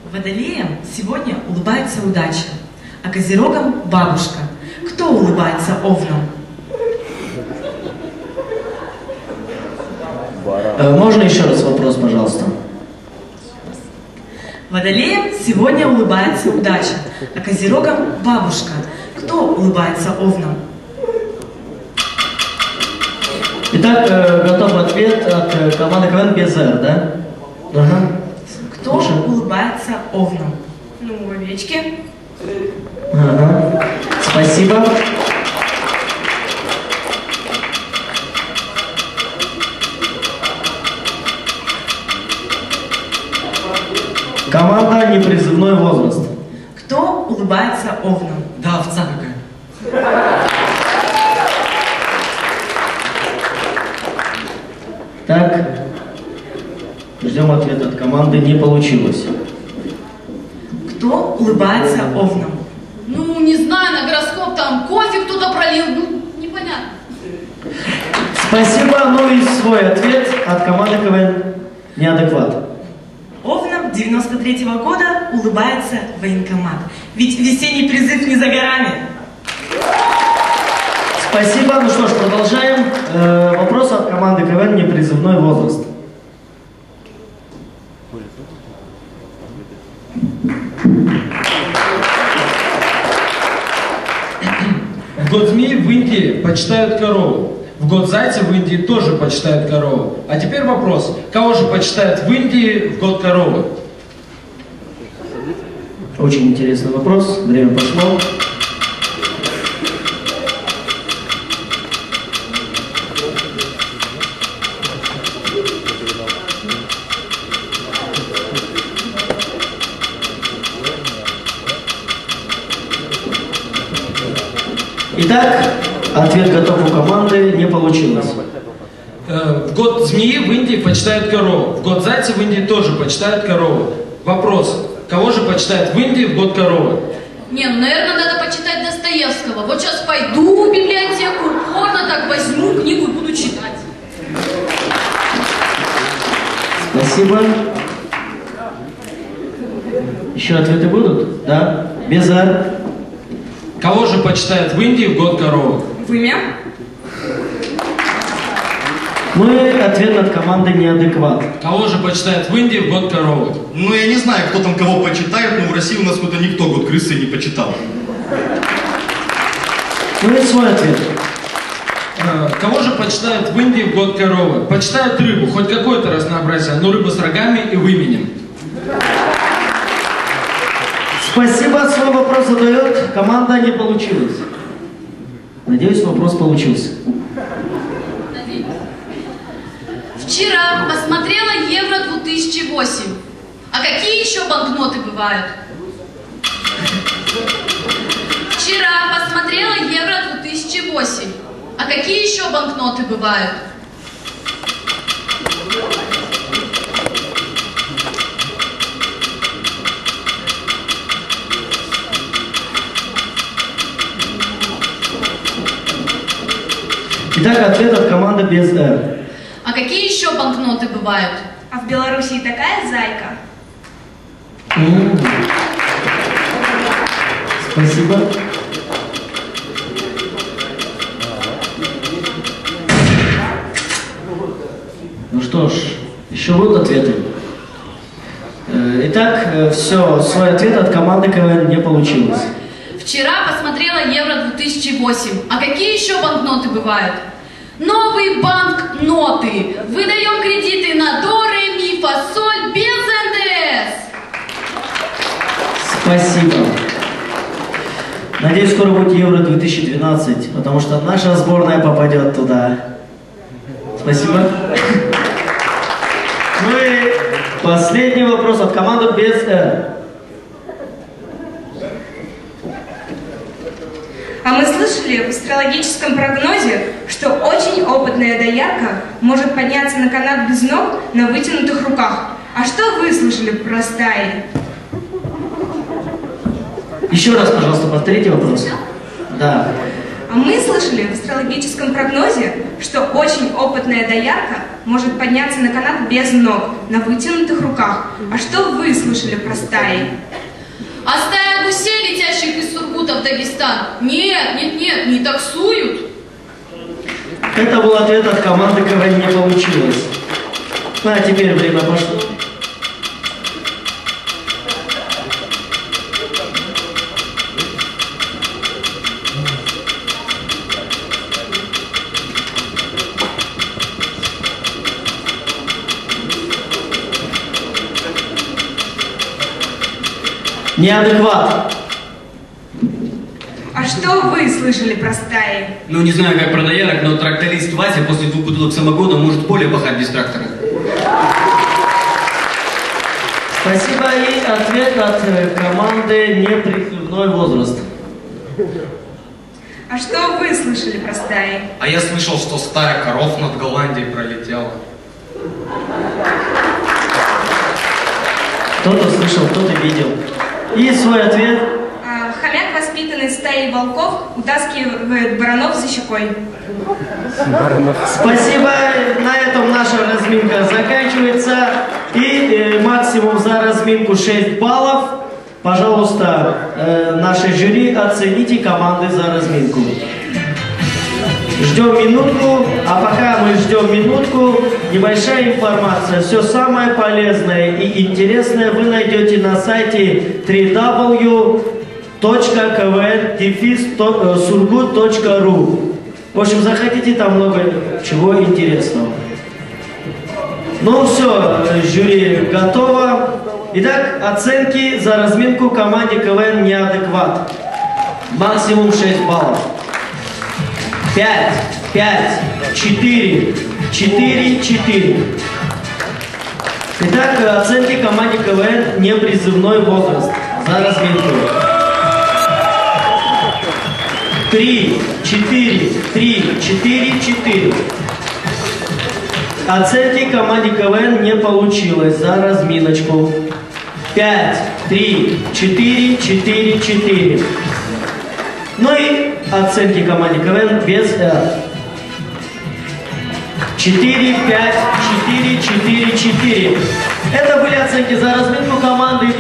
Водолеям сегодня улыбается удача, а козерогам бабушка. Кто улыбается овнам? Можно еще раз вопрос, пожалуйста? Водолеям сегодня улыбается удача, а козерогам бабушка. Кто улыбается овнам? Итак, готов ответ от команды КВН без «Р», да? Ага. Кто улыбается овнам? Ну, овечки. Ага. Спасибо. Команда «Непризывной возраст». Кто улыбается овнам? Да, овца какая. Так, ждем ответ от команды, не получилось. Кто улыбается овнам? Ну, не знаю, на гороскоп там кофе кто-то пролил, ну, непонятно. Спасибо, ну и свой ответ от команды КВН «Неадекват». Овнам 93-го года улыбается военкомат. Ведь весенний призыв не за горами. Спасибо, ну что ж, продолжаем. Вопрос от команды КВН «Непризывной возраст». В год змеи в Индии почитают корову. В год зайца в Индии тоже почитают корову. А теперь вопрос. Кого же почитают в Индии в год коровы? Очень интересный вопрос. Время пошло. Итак, ответ готов у команды, не получилось. В год змеи в Индии почитают корову. В год зайца в Индии тоже почитают корову. Вопрос. Кого же почитают в Индии в год коровы? Не, ну, наверное, надо почитать Достоевского. Вот сейчас пойду в библиотеку, упорно так возьму книгу и буду читать. Спасибо. Еще ответы будут? Да? Без «Р». Кого же почитают в Индии в год коровы? Вымя. Ну и ответ от команды «Неадекват». Кого же почитают в Индии в год коровы? Ну, я не знаю, кто там кого почитает, но в России у нас какой-то никто год крысы не почитал. Ну и свой ответ. Кого же почитают в Индии в год коровы? Почитают рыбу, хоть какое-то разнообразие, но рыба с рогами и выменем. Спасибо, свой вопрос задает. Команда не получилась. Надеюсь, вопрос получился. Вчера посмотрела Евро 2008. А какие еще банкноты бывают? Вчера посмотрела Евро 2008. А какие еще банкноты бывают? Итак, ответ от команды без «Р». А какие еще банкноты бывают? А в Белоруссии такая зайка. Спасибо. Ну что ж, еще будут ответы? Итак, все, свой ответ от команды КВН не получилось. Вчера посмотрела Евро 2008. А какие еще банкноты бывают? Новые банкноты. Выдаем кредиты на до, ре, ми, фа, соль без НДС. Спасибо. Надеюсь, скоро будет Евро 2012, потому что наша сборная попадет туда. Спасибо. Ну и последний вопрос от команды без «Р». А мы слышали в астрологическом прогнозе, что очень опытная доярка может подняться на канат без ног на вытянутых руках. А что вы слышали про стаи? Еще раз, пожалуйста, повторите вопрос. Да. А мы слышали в астрологическом прогнозе, что очень опытная доярка может подняться на канат без ног, на вытянутых руках. А что вы слышали про стаи? А стая гусей, летящих из Сургута в Дагестан? Нет, не таксуют. Это был ответ от команды КВН «Не получилось». Ну, а теперь время пошло. Неадекват. А что вы слышали про стаи? Ну, не знаю, как про доярок, но тракторист Вася после 2 бутылок самогона может поле пахать без трактора. Спасибо. И ответ от команды «Неприкладной возраст». А что вы слышали про стаи? А я слышал, что стая коров над Голландией пролетела. Кто-то слышал, кто-то видел. И свой ответ. Хомяк, воспитанный стаей волков, утаскивает баранов за щекой. Спасибо. На этом наша разминка заканчивается. И максимум за разминку 6 баллов. Пожалуйста, наше жюри, оцените команды за разминку. Ждем минутку, а пока мы ждем минутку, небольшая информация. Все самое полезное и интересное вы найдете на сайте www.kvn-surgut.ru. В общем, заходите, там много чего интересного. Ну все, жюри готово. Итак, оценки за разминку команде КВН «Неадекват». Максимум 6 баллов. 5, 5, 4, 4, 4. Итак, оценки команде КВН «Непризывной возраст» за разминку. 3, 4, 3, 4, 4. Оценки команде КВН «Не получилось» за разминочку. 5, 3, 4, 4, 4. Ну и оценки команде КВН без 4, 5, 4, 4, 4. Это были оценки за разминку команды.